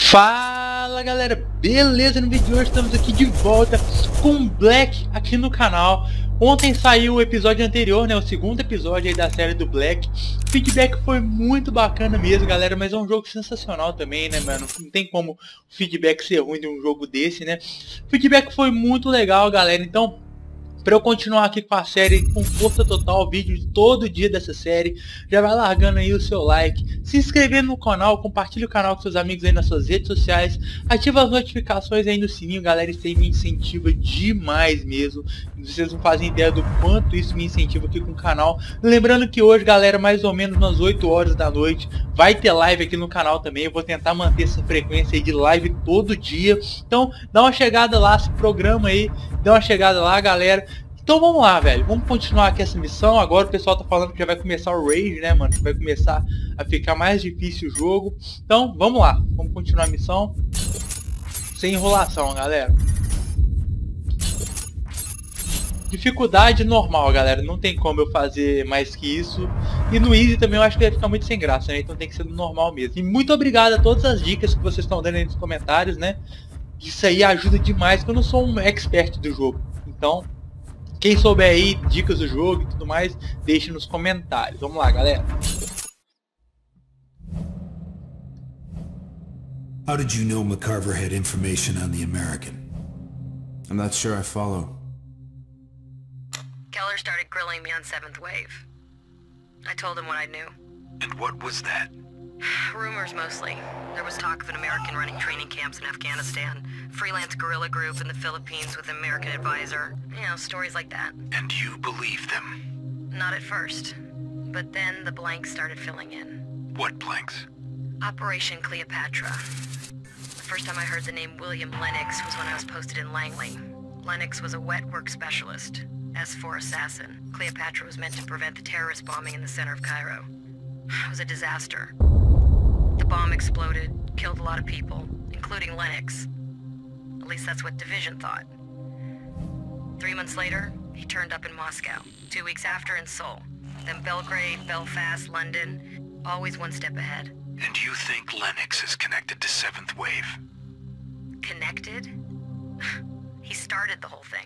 Fala galera, beleza? No vídeo de hoje estamos aqui de volta com Black aqui no canal. Ontem saiu o episódio anterior, né, o segundo episódio aí da série do Black. O feedback foi muito bacana mesmo, galera, mas é um jogo sensacional também, né, mano? Não tem como o feedback ser ruim de um jogo desse, né? O feedback foi muito legal, galera, então... Para eu continuar aqui com a série com força total, vídeo todo dia dessa série, já vai largando aí o seu like, se inscrevendo no canal, compartilha o canal com seus amigos aí nas suas redes sociais, ativa as notificações aí no sininho, galera, isso aí me incentiva demais mesmo, vocês não fazem ideia do quanto isso me incentiva aqui com o canal. Lembrando que hoje, galera, mais ou menos nas 8 horas da noite, vai ter live aqui no canal também, eu vou tentar manter essa frequência aí de live todo dia, então dá uma chegada lá, se programa aí, dá uma chegada lá, galera. Então vamos lá, velho, vamos continuar aqui essa missão. Agora o pessoal tá falando que já vai começar o raid, né, mano, que vai começar a ficar mais difícil o jogo. Então vamos lá, vamos continuar a missão sem enrolação, galera. Dificuldade normal, galera, não tem como eu fazer mais que isso. E no easy também eu acho que vai ficar muito sem graça, né, então tem que ser no normal mesmo. E muito obrigado a todas as dicas que vocês estão dando aí nos comentários, né. Isso aí ajuda demais, porque eu não sou um expert do jogo. Então, quem souber aí dicas do jogo e tudo mais, deixe nos comentários. Vamos lá, galera. How did you know McCarver had information on the American? I'm not sure I follow. Keller started grilling me on 7th Wave. I told him what I knew. And what was that? Rumors mostly. There was talk of an American running training camps in Afghanistan, freelance guerrilla group in the Philippines with an American advisor. You know, stories like that. And you believed them? Not at first. But then the blanks started filling in. What blanks? Operation Cleopatra. The first time I heard the name William Lennox was when I was posted in Langley. Lennox was a wet work specialist. S4 assassin. Cleopatra was meant to prevent the terrorist bombing in the center of Cairo. It was a disaster. The bomb exploded, killed a lot of people, including Lennox. At least that's what Division thought. 3 months later, he turned up in Moscow. 2 weeks after in Seoul. Then Belgrade, Belfast, London. Always one step ahead. And you think Lennox is connected to 7th Wave? Connected? He started the whole thing.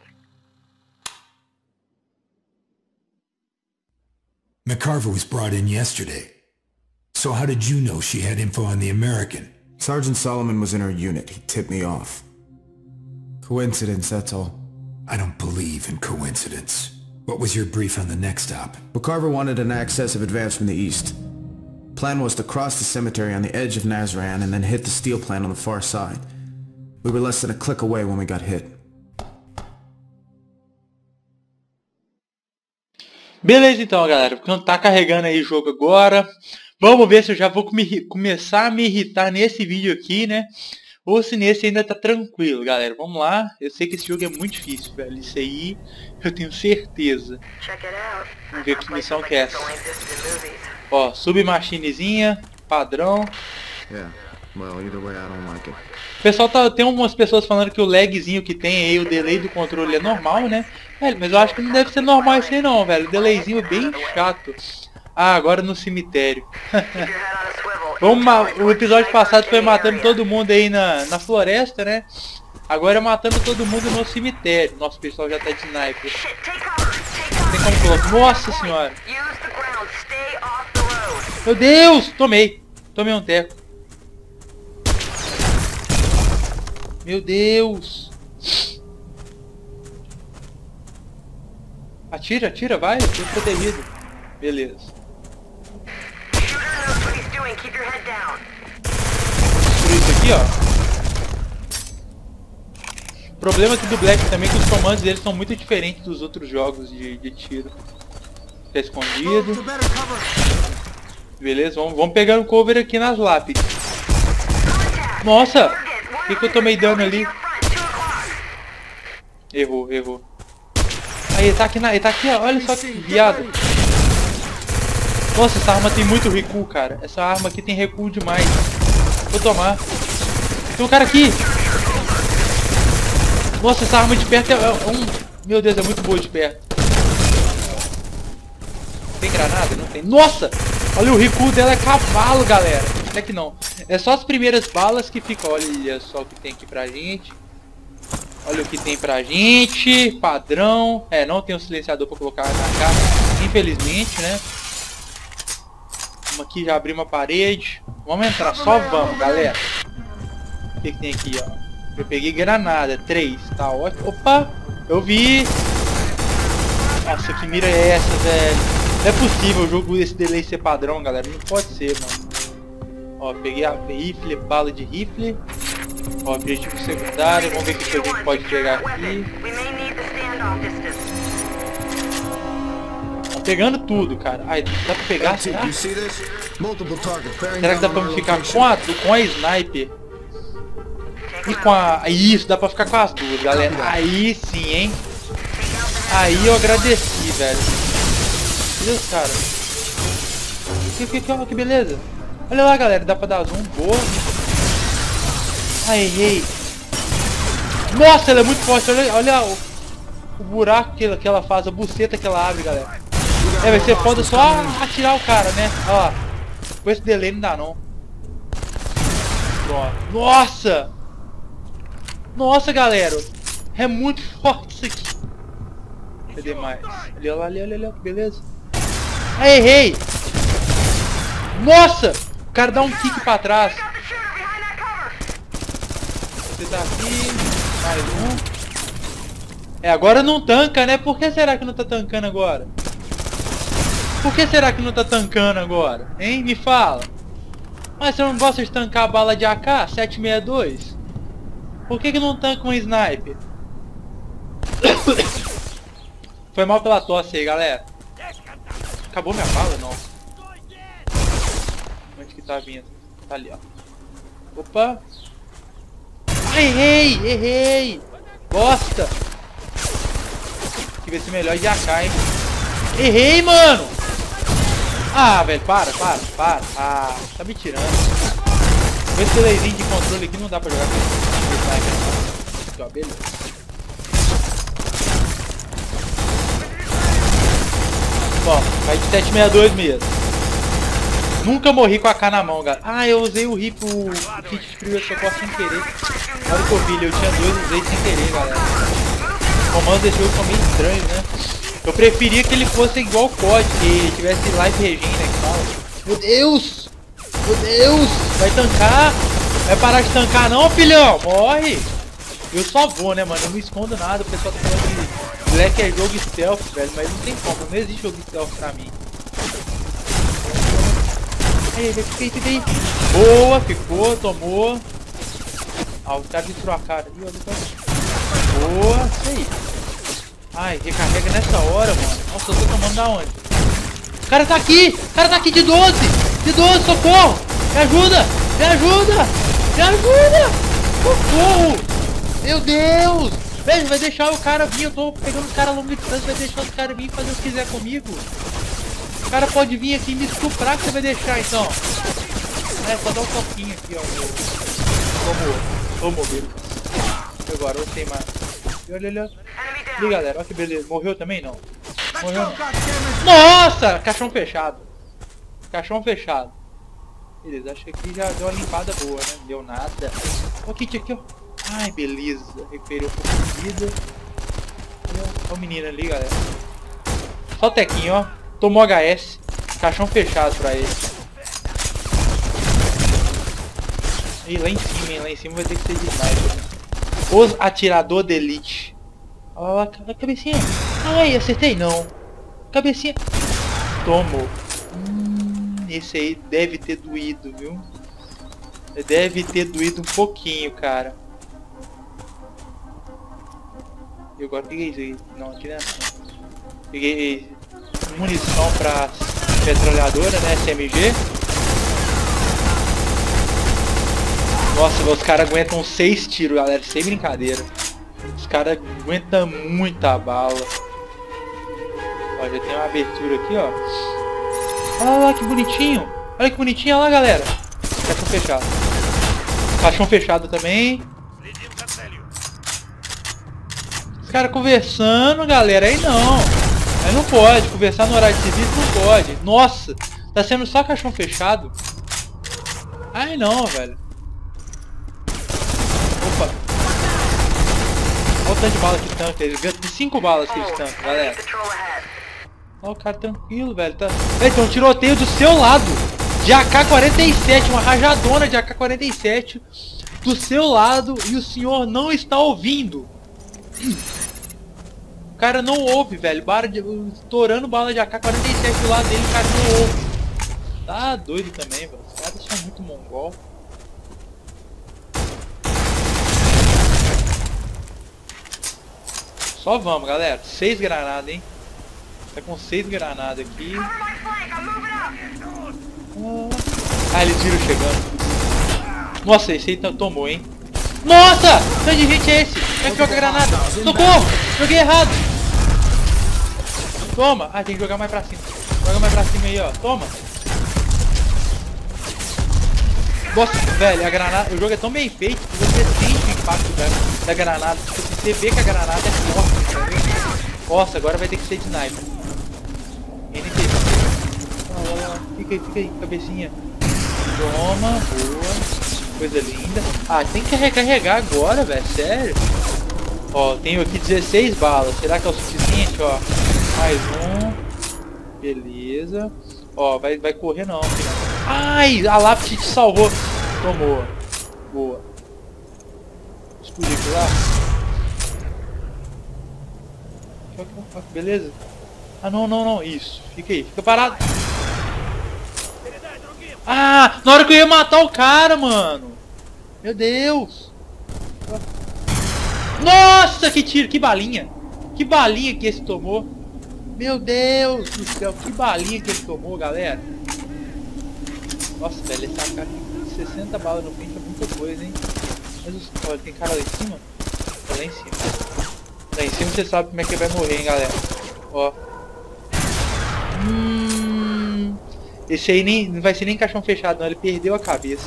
McCarver was brought in yesterday. So how did you know she had info on the American? Sergeant Solomon was in her unit. He tipped me off. Coincidence, that's all. I don't believe in coincidence. What was your brief on the next stop? McCarver wanted an excessive advance from the east. Plan was to cross the cemetery on the edge of Nazran and then hit the steel plant on the far side. We were less than a click away when we got hit. Beleza então, galera, tá carregando aí o jogo agora. Vamos ver se eu já vou começar a me irritar nesse vídeo aqui, né? Ou se nesse ainda tá tranquilo, galera. Vamos lá. Eu sei que esse jogo é muito difícil, velho. Isso aí eu tenho certeza. Vamos ver que missão que é essa. Ó, submachinezinha, padrão. O pessoal tem umas pessoas falando que o lagzinho que tem aí, o delay do controle é normal, né? Velho, mas eu acho que não deve ser normal isso aí não, velho. O delayzinho é bem chato. Ah, agora no cemitério. O episódio passado foi matando todo mundo aí na floresta, né? Agora é matando todo mundo no cemitério. Nossa, o pessoal já tá de sniper. Tem como colocar. Nossa senhora. Meu Deus! Tomei um teco. Meu Deus! Atira, atira, vai, eu tô protegido. Beleza. Destruir isso aqui, ó. O problema aqui do Black também é que os comandos deles são muito diferentes dos outros jogos de tiro. Tá escondido. Beleza, vamos pegando cover aqui nas lápides. Nossa! Por que eu tomei dano ali? Errou. Aí, ele tá aqui, ó. Olha só que viado. Nossa, essa arma tem muito recuo, cara. Essa arma aqui tem recuo demais. Vou tomar. Tem um cara aqui. Nossa, essa arma de perto é Meu Deus, é muito boa de perto. Tem granada? Não tem. Nossa! Olha, o recuo dela é cavalo, galera. Até que não. É só as primeiras balas que ficam. Olha só o que tem aqui pra gente. Olha o que tem pra gente. Padrão. É, não tem um silenciador pra colocar na cara. Infelizmente, né? Vamos aqui, já abrir uma parede. Vamos entrar, só vamos, galera. O que tem aqui, ó? Eu peguei granada, 3. Tá ótimo. Opa! Eu vi! Nossa, que mira é essa, velho? Não é possível o jogo desse delay ser padrão, galera. Não pode ser, mano. Ó, peguei a rifle, bala de rifle. Ó, objetivo secundário. Vamos ver o que a gente pode pegar aqui. Tá pegando tudo, cara. Ai, dá pra pegar, será? Será que dá pra me ficar com a sniper? E com a... Isso, dá pra ficar com as duas, galera. Aí sim, hein? Aí eu agradeci, velho. Meu Deus, cara. Que beleza. Olha lá, galera. Dá pra dar zoom. Boa. Ai, errei. Nossa, ela é muito forte. Olha o buraco que ela faz. A buceta que ela abre, galera. É, vai ser foda só atirar o cara, né? Olha lá. Com esse delay não dá, não. Pronto. Nossa! Nossa, galera. É muito forte isso aqui. Cadê mais? Olha lá, olha, que beleza. Ai, errei! Nossa! O cara dá um kick pra trás. Você tá aqui. Mais um. É, agora não tanca, né? Por que será que não tá tancando agora? Por que será que não tá tancando agora? Hein? Me fala. Mas você não gosta de tancar a bala de AK? 762? Por que não tanca um sniper? Foi mal pela tosse aí, galera. Acabou minha bala? Não. Onde que tá vindo? Tá ali, ó. Opa. Ai, errei! Bosta! Tem que ver se melhor de AK, hein? Errei, mano! Ah, velho, para. Ah, tá me tirando. Esse delayzinho de controle aqui não dá pra jogar com esse sniper. Aqui, ó, beleza. Bom, vai de 762 mesmo. Nunca morri com a AK na mão, galera. Ah, eu usei o rifle, o kit de primeiro socorro sem querer. Na hora que eu vi ele, eu tinha 2, usei sem querer, galera. Os comandos desse jogo são meio estranhos, né? Eu preferia que ele fosse igual o COD, que ele tivesse live regime, né, que fala. Meu Deus! Meu Deus! Vai tancar? Vai parar de tancar não, filhão? Morre! Eu só vou, né, mano? Eu não escondo nada. O pessoal tá falando que Black é jogo stealth, velho. Mas não tem como. Não existe jogo stealth pra mim. Aí, fiquei. Boa, ficou, tomou. Ah, o cara destruiu a cara ali, olha. Boa, isso aí. Ai, recarrega nessa hora, mano. Nossa, eu tô tomando da onde? O cara tá aqui! O cara tá aqui de 12! De 12, socorro! Me ajuda! Me ajuda! Me ajuda! Socorro! Meu Deus! Velho, vai deixar o cara vir. Eu tô pegando os caras a longa distância. Vai deixar os caras vir fazer o que quiser comigo. O cara pode vir aqui e me estuprar, que você vai deixar então. É, só dar um toquinho aqui, ó. Vamos ver. Agora, eu sei mais. Olha. E galera, olha que beleza. Morreu também? Não. Morreu não. Nossa! Caixão fechado. Caixão fechado. Beleza, acho que aqui já deu uma limpada boa, né? Não deu nada. Olha o kit aqui, ó. Ai, beleza. Recuperei um pouco de vida. Olha o menino ali, galera. Só o tequinho, ó. Tomou HS. Caixão fechado pra ele. E lá em cima, hein? Lá em cima vai ter que ser de sniper. Os atirador de elite. Olha lá, a cabecinha. Ai, acertei não. Cabecinha. Tomou. Esse aí deve ter doído, viu? Deve ter doído um pouquinho, cara. E agora peguei isso aí. Não, aqui não é. Peguei munição pra metralhadora, né? SMG. Nossa, os caras aguentam 6 tiros, galera. Sem brincadeira. Os caras aguentam muita bala. Ó, já tem uma abertura aqui, ó. Olha lá que bonitinho. Olha que bonitinho, olha lá, galera. Caixão fechado. Caixão fechado também. Os caras conversando, galera. Aí não. Aí não pode. Conversar no horário de serviço não pode. Nossa. Tá sendo só caixão fechado. Ai não, velho. Opa. Olha o tanto de bala que tanca. Ele ganha 5 balas que eles tancam, galera. Olha o cara tranquilo, velho. Tá... Tem um tiroteio do seu lado. De AK-47. Uma rajadona de AK-47. Do seu lado. E o senhor não está ouvindo. O cara não ouve, velho. Estourando bala de AK-47 do lado dele. O cara não ouve. Tá doido também, velho. Os caras são muito mongol. Só vamos, galera. 6 granadas, hein? Tá com 6 granadas aqui. Ah, ele tiro chegando. Nossa, esse aí tomou, hein? Nossa! Tanto de gente é esse? Como é que joga a granada? Socorro! Joguei errado! Toma! Ah, tem que jogar mais pra cima. Joga mais pra cima aí, ó. Toma! Nossa, velho, a granada... O jogo é tão bem feito que você sente o impacto da granada. Tipo, você vê que a granada é forte, tá vendo? Nossa, agora vai ter que ser de sniper. NT. Olha lá, fica aí, cabecinha. Toma, boa. Coisa linda. Ah, tem que recarregar agora, velho, sério. Ó, tenho aqui 16 balas. Será que é o suficiente, ó? Mais um. Beleza. Ó, vai correr não, filho. Ai, a lápis te salvou. Tomou. Boa. Explodir aqui lá. Beleza. Ah, não. Isso. Fica aí. Fica parado. Ah, na hora que eu ia matar o cara, mano. Meu Deus. Nossa, que tiro. Que balinha. Que balinha que esse tomou. Meu Deus do céu. Que balinha que ele tomou, galera. Nossa, velho, esse AK aqui, 60 balas no frente é muita coisa, hein? Mas olha, tem cara lá em cima? Tá lá em cima. Lá em cima você sabe como é que vai morrer, hein, galera. Ó. Esse aí nem, não vai ser nem caixão fechado, não. Ele perdeu a cabeça.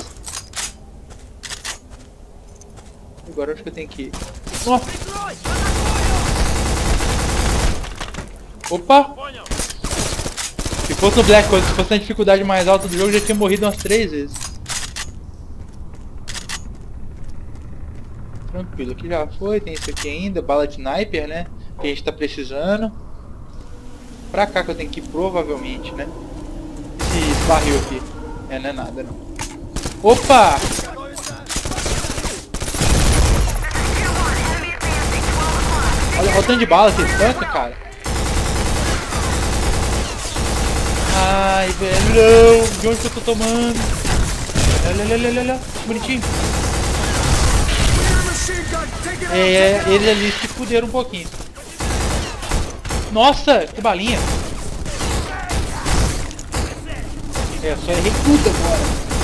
Agora onde que eu tenho que ir? Nossa. Opa! Se fosse no Black Ops, se fosse na dificuldade mais alta do jogo, já tinha morrido umas 3 vezes. Tranquilo, aqui já foi, tem isso aqui ainda, bala de sniper, né? Que a gente tá precisando. Pra cá que eu tenho que ir, provavelmente, né? Esse barril aqui. É, não é nada, não. Opa! Olha o tanto de bala que ele tanca, cara. Ai, velho, não! De onde que eu tô tomando? Olha, bonitinho. Eles ali se fuderam um pouquinho. Nossa, que balinha. Só errei tudo agora.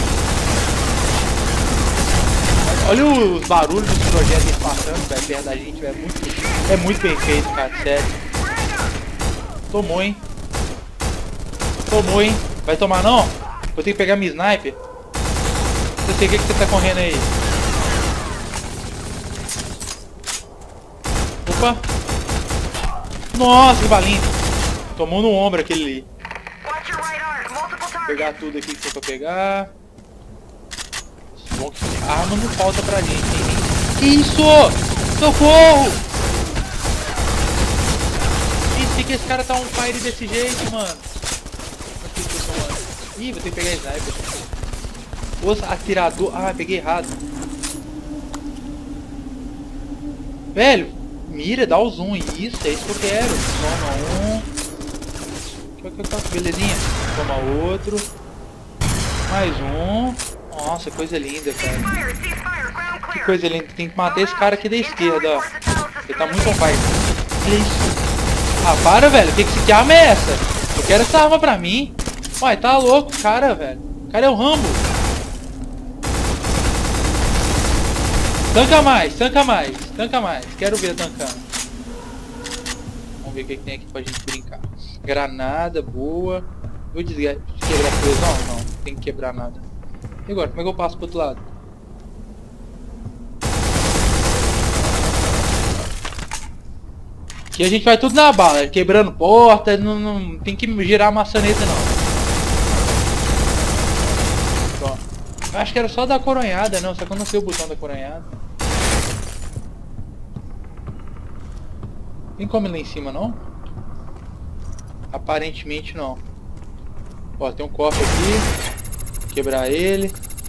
Olha os barulhos dos projéteis passando, velho, perto da gente, velho. É muito bem feito, cara, sério. Tomou, hein? Tomou, hein? Vai tomar não? Vou ter que pegar minha sniper. Eu sei o que você tá correndo aí. Opa! Nossa, que balinha! Tomou no ombro aquele ali. Vou pegar tudo aqui que tem pra pegar. Bom que arma não falta pra gente, hein? Que isso? Socorro! Por que esse cara tá on fire desse jeito, mano? Ih, vou ter que pegar sniper. Nossa, atirador. Ah, peguei errado. Velho, mira, dá o zoom. Isso, é isso que eu quero. Toma um. Belezinha. Toma outro. Mais um. Nossa, coisa linda, cara. Que coisa linda. Tem que matar esse cara aqui da esquerda, ó. Ele tá muito on fire. Olha isso. Ah, para, velho. Que arma é essa? Eu quero essa arma pra mim. Uai, tá louco, cara, velho. O cara é o Rambo. Tanca mais, tanca mais, tanca mais. Quero ver tancando. Vamos ver o que tem aqui pra gente brincar. Granada, boa. Vou quebrar coisa? Não, tem que quebrar nada. E agora, como é que eu passo pro outro lado? Aqui a gente vai tudo na bala, quebrando porta, não tem que girar a maçaneta não. Acho que era só dar coronhada, não. Só que eu não sei o botão da coronhada. Tem como ir lá em cima, não? Aparentemente não. Ó, tem um cofre aqui. Quebrar ele.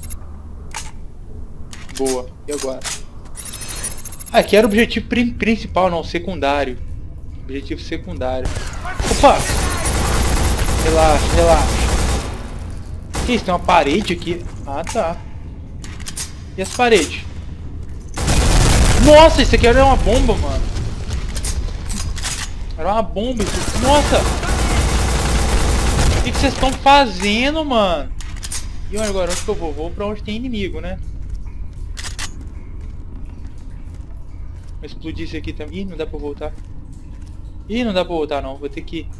Boa. E agora? Ah, aqui era o objetivo principal, não. Secundário. Objetivo secundário. Opa! Relaxa, relaxa. Que isso? Tem uma parede aqui. Ah, tá. E essa parede? Nossa, isso aqui era uma bomba, mano. Era uma bomba isso. Nossa! O que vocês estão fazendo, mano? E agora, onde que eu vou? Vou pra onde tem inimigo, né? Vou explodir isso aqui também. Ih, não dá pra voltar. Ih, não dá pra voltar não. Vou ter que ir.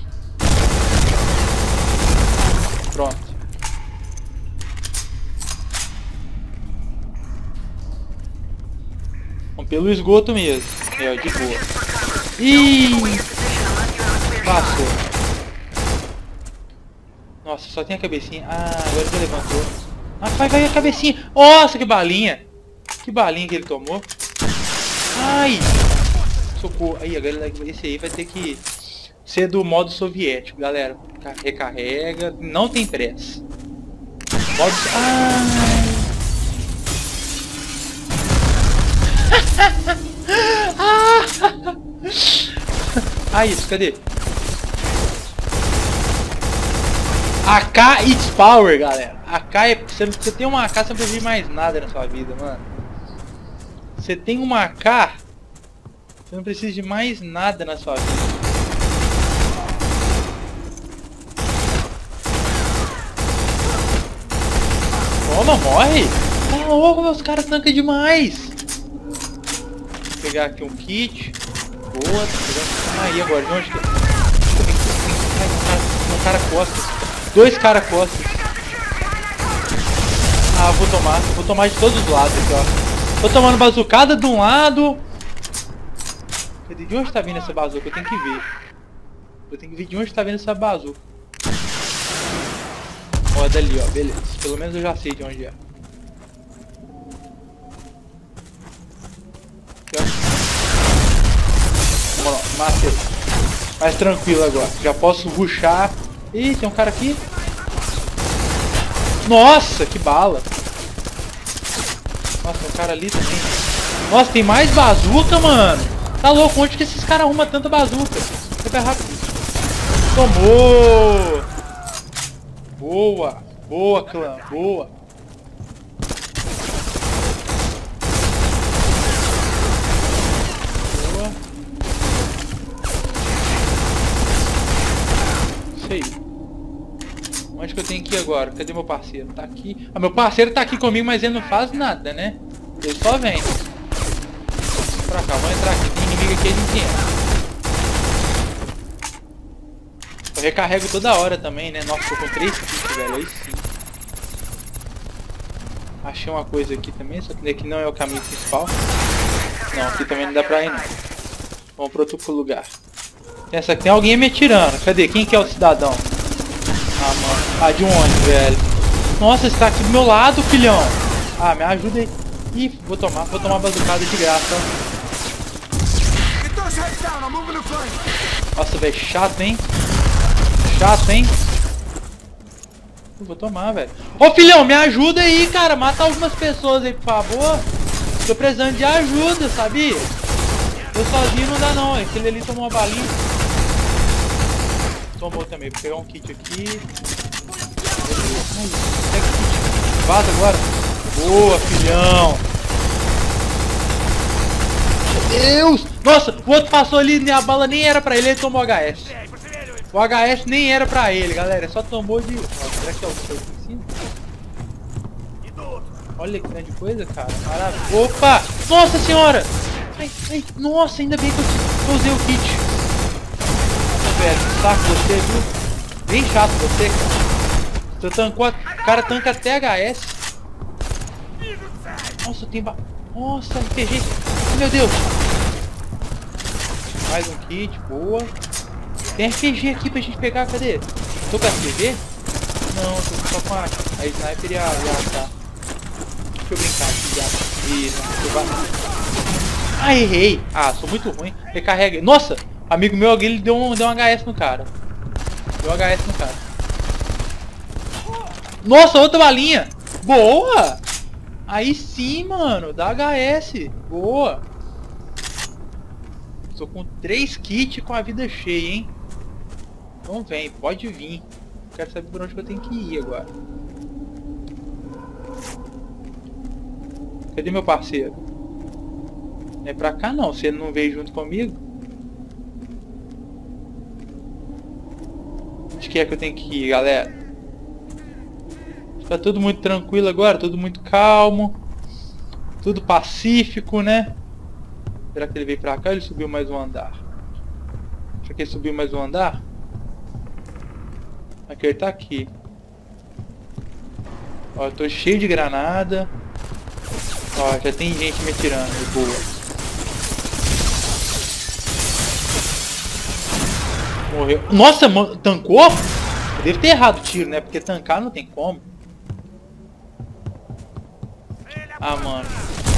Pronto. Vamos pelo esgoto mesmo. É, de boa. Ih! Passou. Nossa, só tem a cabecinha. Ah, agora ele levantou. Ah, vai a cabecinha. Nossa, que balinha. Que balinha que ele tomou. Ai! Socorro. Aí, agora esse aí vai ter que ser do modo soviético, galera. Recarrega. Não tem pressa. Modo... Ai! Ah, isso, cadê? AK it's power, galera. AK é... Você tem uma AK, você não precisa de mais nada na sua vida, mano. Você tem uma AK, você não precisa de mais nada na sua vida. Toma, morre! Tá louco, meus caras tancam demais. Vou pegar aqui um kit. Boa, tá pegando. Aí agora, de onde que... Um cara costas. Dois caras costas. Ah, vou tomar de todos os lados aqui, ó. Tô tomando bazucada de um lado. De onde tá vindo essa bazuca? Eu tenho que ver. Eu tenho que ver de onde tá vindo essa bazuca. Ó, dali, ó, beleza. Pelo menos eu já sei de onde é. Vamos lá, matei. Mais tranquilo agora. Já posso rushar. Ih, tem um cara aqui. Nossa, que bala. Nossa, tem um cara ali também. Nossa, tem mais bazuca, mano. Tá louco, onde que esses caras arrumam tanta bazuca? Super rápido. Tomou. Boa. Boa, clã. Boa. Boa. Isso aí. Onde que eu tenho que ir agora? Cadê meu parceiro? Tá aqui. Ah, meu parceiro tá aqui comigo, mas ele não faz nada, né? Ele só vem. Pra cá, vamos entrar aqui. Tem inimigo aqui, a gente entra. Eu recarrego toda hora também, né? Nossa, tô com 3 kits, velho. Aí sim. Achei uma coisa aqui também, só que daqui não é o caminho principal. Não, aqui também não dá pra ir, não. Vamos pra outro lugar. Essa aqui tem alguém me atirando. Cadê? Quem que é o cidadão? Ah, mano. Ah, de onde, velho? Nossa, você tá aqui do meu lado, filhão. Ah, me ajuda aí. Ih, vou tomar bazucada de graça, ó. Nossa, velho, chato, hein? Chato, hein? Eu vou tomar, velho. Ô, filhão, me ajuda aí, cara. Mata algumas pessoas aí, por favor. Tô precisando de ajuda, sabia? Eu sozinho não dá, não. Aquele ali tomou uma balinha. Tomou também. Vou pegar um kit aqui. Vaza agora. Boa, filhão. Meu Deus. Nossa, o outro passou ali e a bala nem era pra ele. Ele tomou HS. O HS nem era pra ele, galera. Só tomou de... Nossa, será que é o que em cima? Olha que grande coisa, cara. Maravilha. Opa! Nossa senhora! Ai, ai, nossa, ainda bem que eu usei o kit. Nossa, velho, que saco você, viu? Bem chato você, cara. Você tancou... O cara tanca até HS. Nossa, tem... Nossa, RPG. Meu Deus. Mais um kit, boa. Tem RPG aqui pra gente pegar, cadê? Tô com RPG? Não, tô só com a sniper e a AK. Deixa eu brincar aqui, já. Isso, ah, errei. Ah, sou muito ruim. Recarrega. Nossa, amigo meu aqui, ele deu um HS no cara. Deu um HS no cara. Nossa, outra balinha. Boa. Aí sim, mano. Dá HS. Boa. Tô com 3 kits com a vida cheia, hein. Então vem, pode vir. Quero saber por onde que eu tenho que ir agora. Cadê meu parceiro? Não é pra cá não, se ele não veio junto comigo. Onde que é que eu tenho que ir, galera? Tá tudo muito tranquilo agora, tudo muito calmo. Tudo pacífico, né? Será que ele veio pra cá ou ele subiu mais um andar? Será que ele subiu mais um andar? Aqui, ele tá aqui. Ó, eu tô cheio de granada. Ó, já tem gente me atirando. Boa. Morreu. Nossa, mano, tancou? Eu devo ter errado o tiro, né? Porque tancar não tem como. Ah, mano.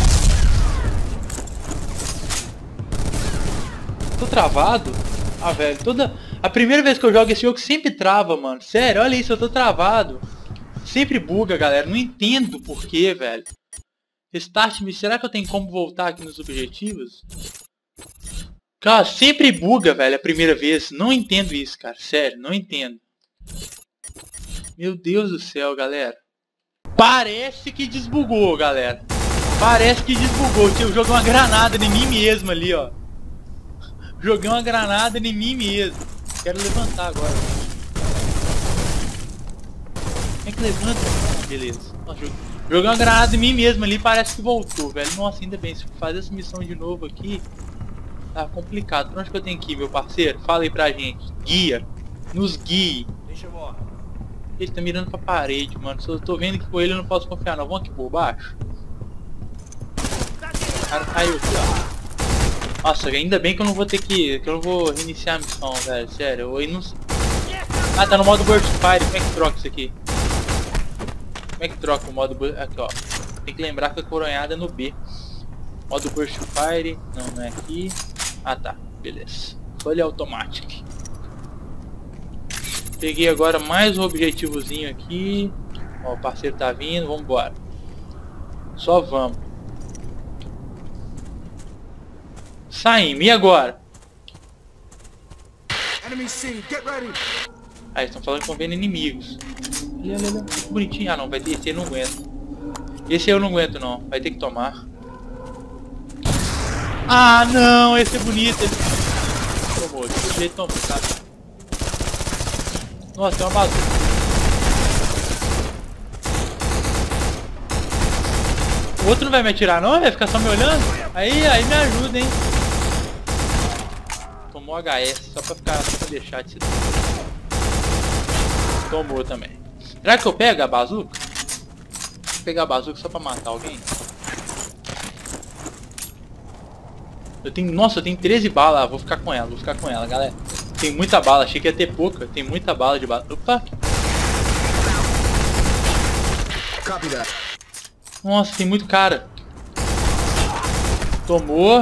Tô travado? Ah, velho, a primeira vez que eu jogo esse jogo sempre trava, mano. Sério, olha isso, eu tô travado. Sempre buga, galera. Não entendo porquê, velho. Restart me. Será que eu tenho como voltar aqui nos objetivos? Cara, sempre buga, velho, a primeira vez. Não entendo isso, cara. Sério, não entendo. Meu Deus do céu, galera. Parece que desbugou, galera. Parece que desbugou. Eu joguei uma granada em mim mesmo ali, ó. Joguei uma granada em mim mesmo. Quero levantar agora. Como é que levanta? Beleza. Nossa, joguei uma granada em mim mesmo ali, parece que voltou, velho. Nossa, ainda bem. Se eu fazer essa missão de novo aqui, tá complicado. Pra onde que eu tenho que ir, meu parceiro? Fala aí pra gente. Guia. Nos guie. Ele tá mirando pra parede, mano. Se eu tô vendo que com ele eu não posso confiar, não. Vamos aqui por baixo. O cara caiu aqui, ó. Nossa, ainda bem que eu não vou ter que eu não vou reiniciar a missão, velho. Sério, eu não... Ah, tá no modo Burst Fire. Como é que troca isso aqui? Como é que troca o modo Burst... Aqui, ó. Tem que lembrar que a coronhada é no B. Modo Burst Fire. Não, não é aqui. Ah, tá. Beleza. Folha Automatic. Peguei agora mais um objetivozinho aqui. Ó, o parceiro tá vindo. Vamos embora. Só vamos. Saímos, e agora? Aí, estão falando que estão vendo inimigos. Olha, bonitinho. Ah, não, vai ter esse, eu não aguento. Esse eu não aguento, não. Vai ter que tomar. Ah, não, esse é bonito. Ele... Tomou, de jeito tomou, tá? Nossa, tem uma bazuca. O outro não vai me atirar, não? Vai ficar só me olhando? Aí me ajuda, hein? Tomou HS, só pra deixar de se... Tomou também. Será que eu pego a bazuca? Vou pegar a bazuca só pra matar alguém. Nossa, eu tenho 13 balas. Vou ficar com ela, galera. Tem muita bala, achei que ia ter pouca. Tem muita bala de bala. Opa! Nossa, tem muito cara. Tomou.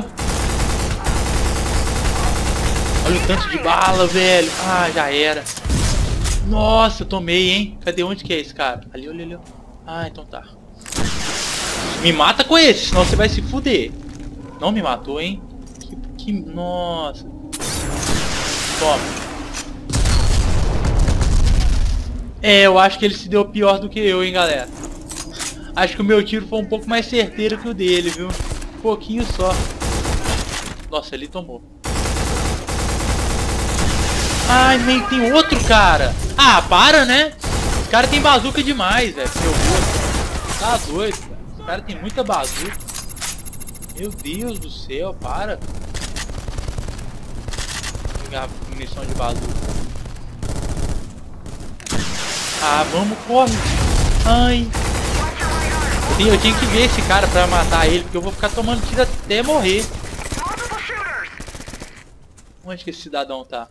Olha o tanto de bala, velho. Ah, já era. Nossa, eu tomei, hein. Cadê? Onde que é esse cara? Ali, ali. Ah, então tá. Me mata com esse, senão você vai se fuder. Não me matou, hein. Nossa. Toma. É, eu acho que ele se deu pior do que eu, hein, galera. Acho que o meu tiro foi um pouco mais certeiro que o dele, viu? Um pouquinho só. Nossa, ele tomou. Ai, nem tem outro cara. Ah, para, né? Esse cara tem bazuca demais, velho. Meu Deus. Tá doido, velho. Esse cara tem muita bazuca. Meu Deus do céu, para. Vou pegar munição de bazuca. Ah, vamos, corre. Ai. Eu tinha que ver esse cara pra matar ele, porque eu vou ficar tomando tiro até morrer. Onde que esse cidadão tá?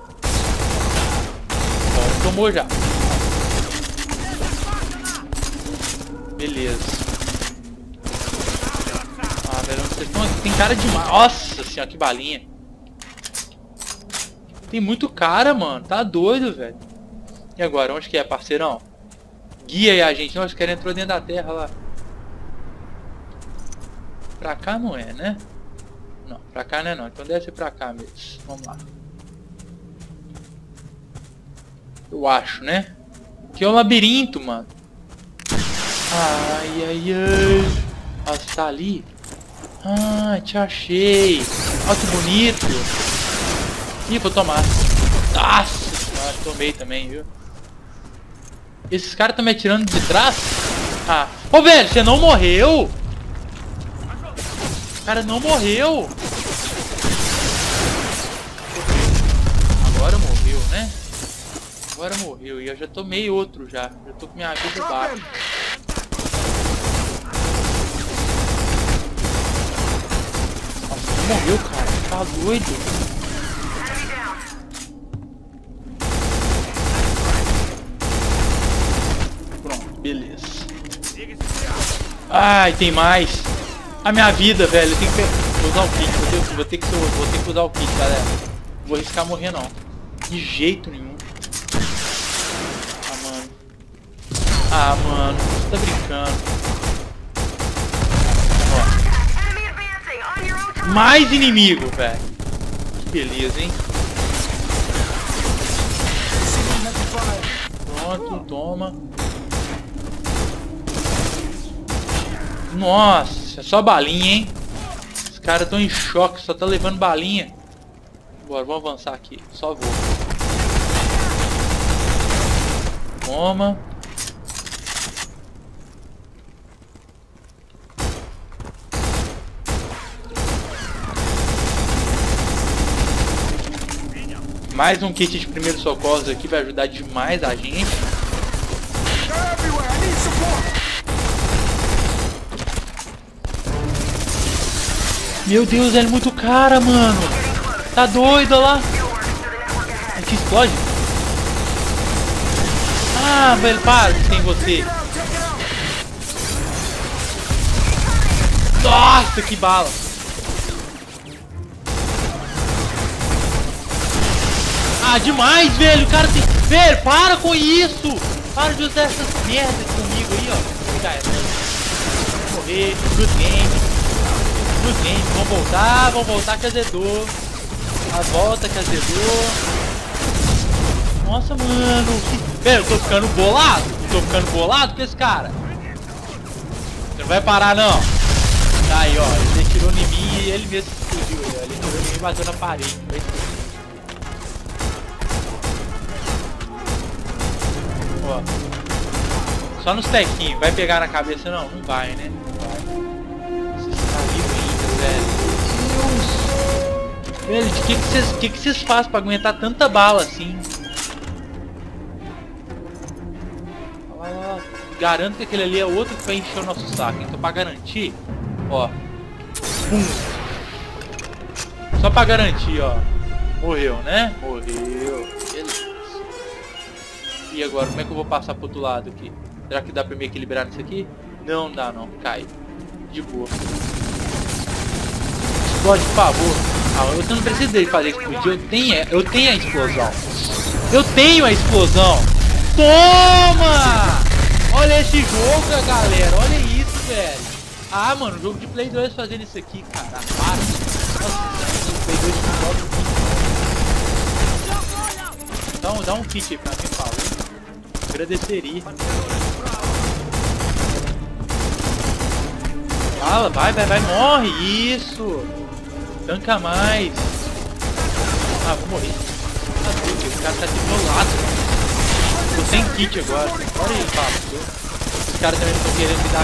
Bom, tomou já. Beleza. Ah, velho, vocês estão aqui. Tem cara demais. Nossa senhora, que balinha. Tem muito cara, mano. Tá doido, velho. E agora? Onde que é, parceirão? Guia aí a gente. Não, os caras entrou dentro da terra lá. Pra cá não é, né? Não, pra cá não é não. Então deve ser pra cá mesmo. Vamos lá. Eu acho, né? Aqui é um labirinto, mano. Ai, ai, ai. Ó, você tá ali? Ah, te achei. Olha que bonito. Ih, vou tomar. Nossa senhora, tomei também, viu? Esses caras estão me atirando de trás? Ah. Ô, velho, você não morreu? O cara não morreu. Agora morreu, né? Agora morreu. E eu já tomei outro já. Já tô com minha vida baixa. Nossa, não morreu, cara. Tá doido. Pronto, beleza. Ai, tem mais. A minha vida, velho. Eu tenho que usar o kit. Vou ter que usar o kit, galera. Não vou arriscar morrer, não. De jeito nenhum. Ah, mano. Ah, mano. Você tá brincando. Ó. Mais inimigo, velho. Que beleza, hein? Pronto, toma. Nossa, é só balinha, hein? Os caras estão em choque, só tá levando balinha. Bora, vamos avançar aqui. Só vou. Toma. Mais um kit de primeiros socorros aqui vai ajudar demais a gente. Meu Deus, ele é muito cara, mano. Tá doido, olha lá. Aqui explode. Ah, velho, para que tem você. Nossa, que bala. Ah, demais, velho. O cara tem... Velho, para com isso. Para de usar essas merdas comigo aí, ó. Vou morrer. Good game. Good game. Vamos voltar que azedou. A volta que azedou. Nossa, mano. Velho, eu tô ficando bolado. Tô ficando bolado com esse cara. Você não vai parar, não. Tá aí, ó. Ele atirou em mim e ele mesmo explodiu. Ele atirou em mim e bateu na parede. Ó. Só nos tequinhos. Vai pegar na cabeça, não? Não vai, né? Não vai. Vocês estão ainda, velho. Deus. Velho, o que vocês fazem pra aguentar tanta bala assim? Garanto que aquele ali é outro que vai encher o nosso saco. Então pra garantir, ó. Pum. Só pra garantir, ó. Morreu, né? Morreu. Beleza. E agora, como é que eu vou passar pro outro lado aqui? Será que dá pra me equilibrar nisso aqui? Não dá não, cai. De boa. Explode, por favor. Ah, eu não preciso dele fazer explodir. Eu tenho a explosão. Eu tenho a explosão. Toma! Olha esse jogo, galera. Olha isso, velho. Ah, mano, jogo de Play 2 fazendo isso aqui, cara. Para. Nossa, Play 2 então, dá um kit aí pra mim, Paulo. Agradeceria. Fala, vai, morre. Isso. Tanca mais. Ah, vou morrer. Tá doido, esse cara tá de meu lado. Tô sem kit agora. Olha aí, Paulo. Os caras também estão querendo me dar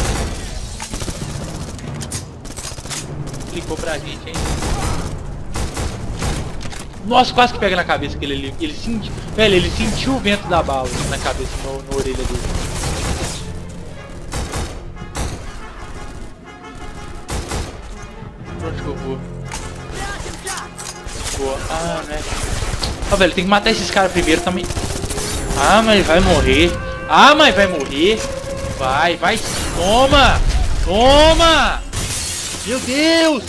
kit. Clicou pra gente, hein? Nossa, quase que pega na cabeça aquele ali. Ele sentiu. Velho, ele sentiu o vento da bala na cabeça, na orelha dele. Pra onde que eu vou? Boa. Ah, né? Ah, velho, tem que matar esses caras primeiro também. Ah, mas vai morrer. Ah, mas vai morrer. Vai, vai. Toma! Toma! Meu Deus!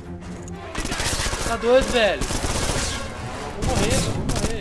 Tá doido, velho. Vou morrer.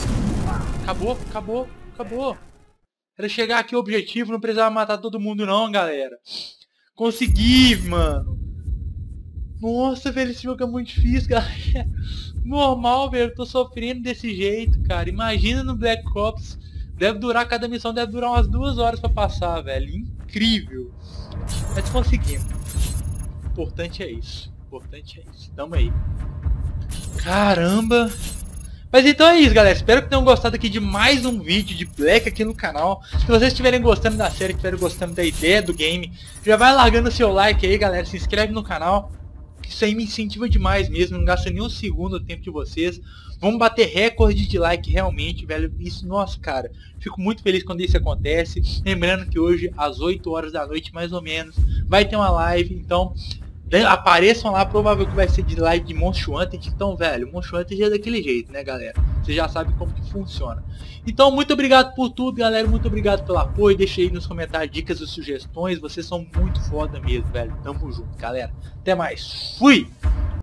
Acabou. Era chegar aqui o objetivo, não precisava matar todo mundo não, galera. Consegui, mano. Nossa, velho, esse jogo é muito difícil, galera. Normal, velho, eu tô sofrendo desse jeito, cara. Imagina no Black Ops. Cada missão deve durar umas 2 horas pra passar, velho. Incrível. Mas conseguimos. O importante é isso. Tamo aí. Caramba. Mas então é isso, galera. Espero que tenham gostado aqui de mais um vídeo de Black aqui no canal. Se vocês estiverem gostando da série, estiverem gostando da ideia do game, já vai largando o seu like aí, galera. Se inscreve no canal. Isso aí me incentiva demais mesmo. Não gasta nem um segundo do tempo de vocês. Vamos bater recorde de like realmente, velho. Isso, nossa, cara. Fico muito feliz quando isso acontece. Lembrando que hoje, às 8 horas da noite, mais ou menos, vai ter uma live. Então, apareçam lá. Provável que vai ser de live de Monster Hunter. Então, velho, Monster Hunter é daquele jeito, né, galera? Você já sabe como que funciona. Então, muito obrigado por tudo, galera. Muito obrigado pelo apoio. Deixa aí nos comentários dicas e sugestões. Vocês são muito foda mesmo, velho. Tamo junto, galera. Até mais. Fui!